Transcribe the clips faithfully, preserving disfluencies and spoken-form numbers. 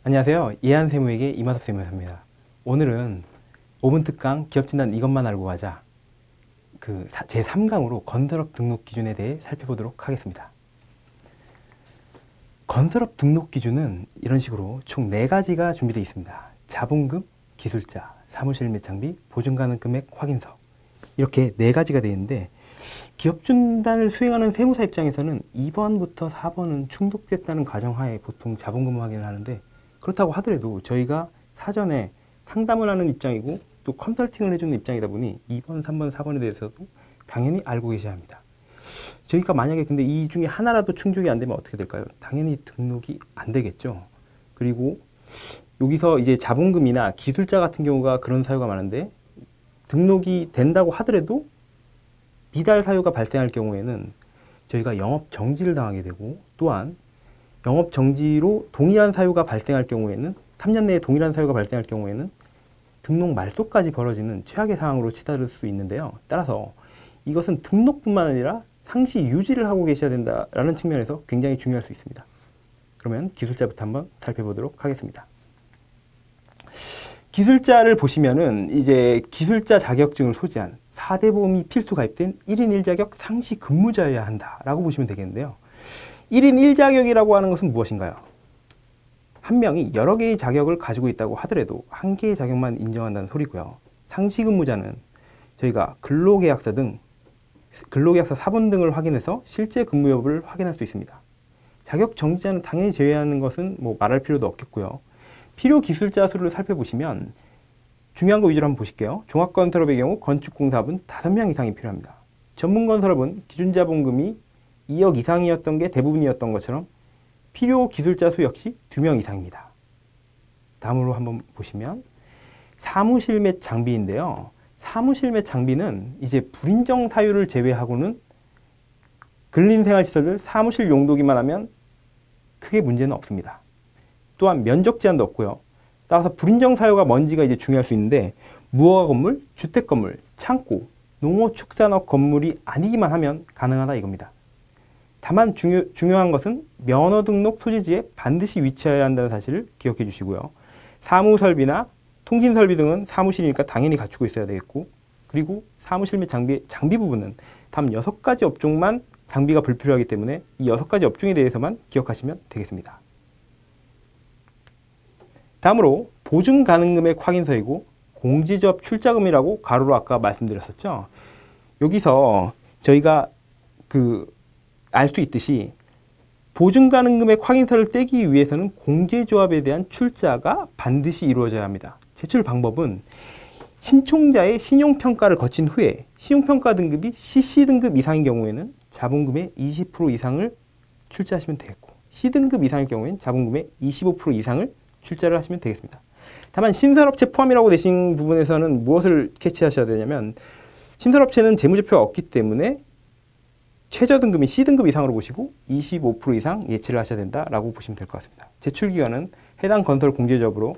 안녕하세요. 이해한세무에게 이마섭 세무사입니다. 오늘은 오 분 특강 기업진단 이것만 알고 가자 그 제삼 강으로 건설업 등록 기준에 대해 살펴보도록 하겠습니다. 건설업 등록 기준은 이런 식으로 총 네 가지가 준비되어 있습니다. 자본금, 기술자, 사무실 및 장비, 보증 가능 금액 확인서, 이렇게 네 가지가 되어 있는데 기업진단을 수행하는 세무사 입장에서는 이 번부터 사 번은 충족됐다는 가정하에 보통 자본금 확인을 하는데, 그렇다고 하더라도 저희가 사전에 상담을 하는 입장이고 또 컨설팅을 해주는 입장이다 보니 이 번, 삼 번, 사 번에 대해서도 당연히 알고 계셔야 합니다. 저희가 만약에 근데 이 중에 하나라도 충족이 안 되면 어떻게 될까요? 당연히 등록이 안 되겠죠. 그리고 여기서 이제 자본금이나 기술자 같은 경우가 그런 사유가 많은데, 등록이 된다고 하더라도 미달 사유가 발생할 경우에는 저희가 영업 정지를 당하게 되고, 또한 영업 정지로 동일한 사유가 발생할 경우에는 삼 년 내에 동일한 사유가 발생할 경우에는 등록 말소까지 벌어지는 최악의 상황으로 치달을 수 있는데요. 따라서 이것은 등록뿐만 아니라 상시 유지를 하고 계셔야 된다라는 측면에서 굉장히 중요할 수 있습니다. 그러면 기술자부터 한번 살펴보도록 하겠습니다. 기술자를 보시면은 이제 기술자 자격증을 소지한 사 대 보험이 필수 가입된 일 인 일 자격 상시 근무자여야 한다라고 보시면 되겠는데요. 일 인 일 자격이라고 하는 것은 무엇인가요? 한 명이 여러 개의 자격을 가지고 있다고 하더라도 한 개의 자격만 인정한다는 소리고요. 상시 근무자는 저희가 근로계약서 등 근로계약서 사본 등을 확인해서 실제 근무 여부를 확인할 수 있습니다. 자격 정지자는 당연히 제외하는 것은 뭐 말할 필요도 없겠고요. 필요 기술자 수를 살펴보시면 중요한 거 위주로 한번 보실게요. 종합건설업의 경우 건축공사업은 다섯 명 이상이 필요합니다. 전문건설업은 기준자본금이 이억 이상이었던 게 대부분이었던 것처럼 필요 기술자 수 역시 두 명 이상입니다. 다음으로 한번 보시면 사무실 및 장비인데요. 사무실 및 장비는 이제 불인정 사유를 제외하고는 근린생활시설들 사무실 용도기만 하면 크게 문제는 없습니다. 또한 면적 제한도 없고요. 따라서 불인정 사유가 뭔지가 이제 중요할 수 있는데, 무허가 건물, 주택 건물, 창고, 농어축산업 건물이 아니기만 하면 가능하다 이겁니다. 다만 중요, 중요한 것은 면허 등록 소지지에 반드시 위치해야 한다는 사실을 기억해 주시고요. 사무설비나 통신설비 등은 사무실이니까 당연히 갖추고 있어야 되겠고, 그리고 사무실 및 장비, 장비 부분은 단 여섯 가지 업종만 장비가 불필요하기 때문에 이 여섯 가지 업종에 대해서만 기억하시면 되겠습니다. 다음으로 보증 가능 금액 확인서이고 공제조합 출자금이라고 가로로 아까 말씀드렸었죠. 여기서 저희가 그 알 수 있듯이 보증 가능 금액 확인서를 떼기 위해서는 공제조합에 대한 출자가 반드시 이루어져야 합니다. 제출 방법은 신청자의 신용평가를 거친 후에 신용평가 등급이 씨씨 등급 이상인 경우에는 자본금의 이십 퍼센트 이상을 출자하시면 되겠고, C등급 이상일 경우에는 자본금의 이십오 퍼센트 이상을 출자를 하시면 되겠습니다. 다만 신설업체 포함이라고 되신 부분에서는 무엇을 캐치하셔야 되냐면, 신설업체는 재무제표가 없기 때문에 최저등급이 C등급 이상으로 보시고 이십오 퍼센트 이상 예치를 하셔야 된다라고 보시면 될 것 같습니다. 제출기간은 해당 건설 공제조합으로,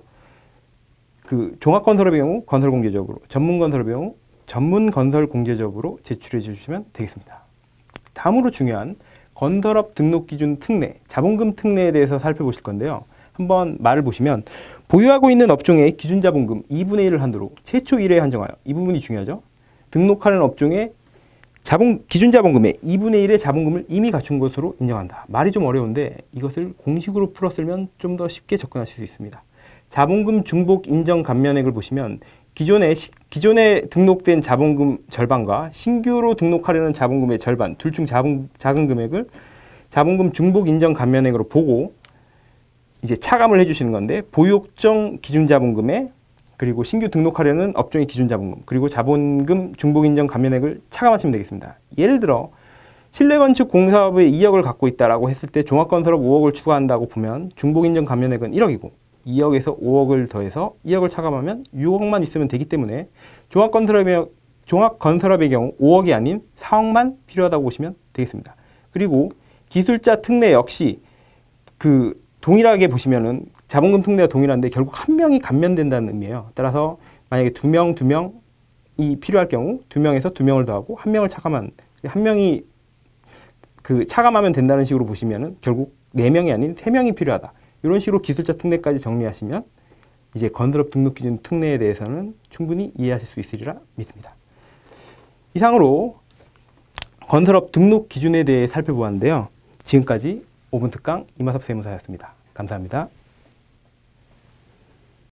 그 종합건설업의 경우 건설공제조합으로, 전문건설업의 경우 전문건설공제조합으로 제출해 주시면 되겠습니다. 다음으로 중요한 건설업 등록기준 특례, 자본금 특례에 대해서 살펴보실 건데요. 한번 말을 보시면 보유하고 있는 업종의 기준자본금 이분의 일을 한도로 최초 일 회에 한정하여, 이 부분이 중요하죠. 등록하는 업종의 자본, 기준자본금의 이분의 일의 자본금을 이미 갖춘 것으로 인정한다. 말이 좀 어려운데 이것을 공식으로 풀었으면 좀 더 쉽게 접근하실 수 있습니다. 자본금 중복 인정 감면액을 보시면 기존에, 기존에 등록된 자본금 절반과 신규로 등록하려는 자본금의 절반, 둘 중 작은 금액을 자본금 중복 인정 감면액으로 보고 이제 차감을 해주시는 건데, 보유업종 기준자본금에, 그리고 신규 등록하려는 업종의 기준자본금, 그리고 자본금 중복인정 감면액을 차감하시면 되겠습니다. 예를 들어 실내건축 공사업에 이억을 갖고 있다라고 했을 때 종합건설업 오억을 추가한다고 보면 중복인정 감면액은 일억이고 이억에서 오억을 더해서 이억을 차감하면 육억만 있으면 되기 때문에 종합건설업의, 종합건설업의 경우 오억이 아닌 사억만 필요하다고 보시면 되겠습니다. 그리고 기술자 특례 역시 그 동일하게 보시면은 자본금 특례와 동일한데 결국 한 명이 감면된다는 의미예요. 따라서 만약에 두 명, 두 명이 필요할 경우 두 명에서 두 명을 더하고 한 명을 차감한, 한 명이 그 차감하면 된다는 식으로 보시면은 결국 네 명이 아닌 세 명이 필요하다. 이런 식으로 기술자 특례까지 정리하시면 이제 건설업 등록 기준 특례에 대해서는 충분히 이해하실 수 있으리라 믿습니다. 이상으로 건설업 등록 기준에 대해 살펴보았는데요. 지금까지 오 분 특강 이마섭 세무사였습니다. 감사합니다.